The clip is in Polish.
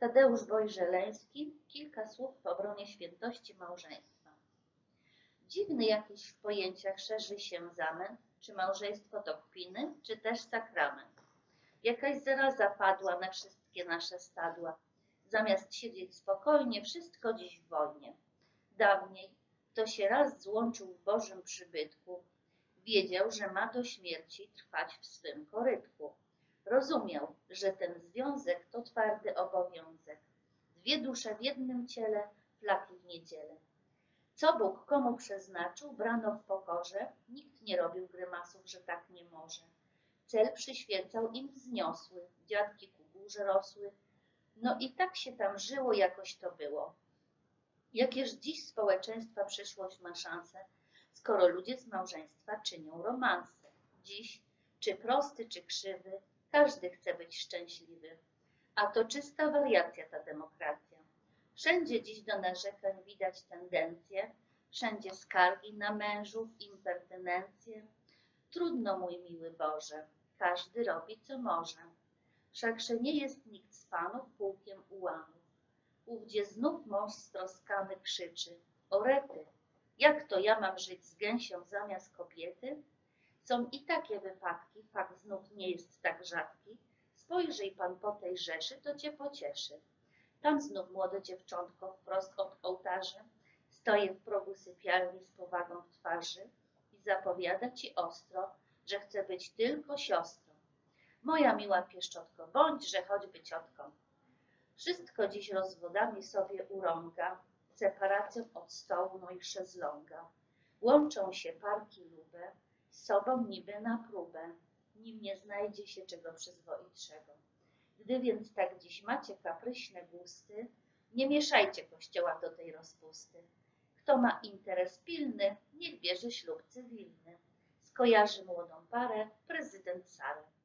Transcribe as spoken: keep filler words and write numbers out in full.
Tadeusz Wojżeleński. Kilka słów w obronie świętości małżeństwa. Dziwny jakiś w pojęciach szerzy się zamęt, czy małżeństwo to kpiny, czy też sakrament. Jakaś zaraza padła na wszystkie nasze stadła. Zamiast siedzieć spokojnie, wszystko dziś w wojnie. Dawniej, kto się raz złączył w Bożym przybytku, wiedział, że ma do śmierci trwać w swym korytku. Rozumiał, że ten związek to twardy obowiązek. Dwie dusze w jednym ciele, flaki w niedzielę. Co Bóg komu przeznaczył, brano w pokorze, nikt nie robił grymasów, że tak nie może. Cel przyświecał im wzniosły, dziadki ku górze rosły, no i tak się tam żyło, jakoś to było. Jakież dziś społeczeństwa przyszłość ma szansę, skoro ludzie z małżeństwa czynią romanse. Dziś, czy prosty, czy krzywy, każdy chce być szczęśliwy. A to czysta wariacja ta demokracja. Wszędzie dziś do narzekań widać tendencje, wszędzie skargi na mężów, impertynencje. Trudno, mój miły Boże, każdy robi co może. Wszakże nie jest nikt z panów pułkiem ułanów. Ówdzie znów mąż stroskany krzyczy: o rety, jak to ja mam żyć z gęsią zamiast kobiety? Są i takie wypadki, fakt znów nie jest tak rzadki. Spojrzyj pan po tej rzeszy, to cię pocieszy. Tam znów młode dziewczątko wprost od ołtarzy stoje w progu sypialni z powagą w twarzy i zapowiada ci ostro, że chce być tylko siostrą. Moja miła pieszczotko, bądźże choćby ciotką. Wszystko dziś rozwodami sobie urąga, separacją od stołu, no i szezlonga. Łączą się parki lube, z sobą niby na próbę, nim nie znajdzie się czego przyzwoitszego. Gdy więc tak dziś macie kapryśne gusty, nie mieszajcie kościoła do tej rozpusty. Kto ma interes pilny, niech bierze ślub cywilny. Skojarzy młodą parę prezydent Sarę.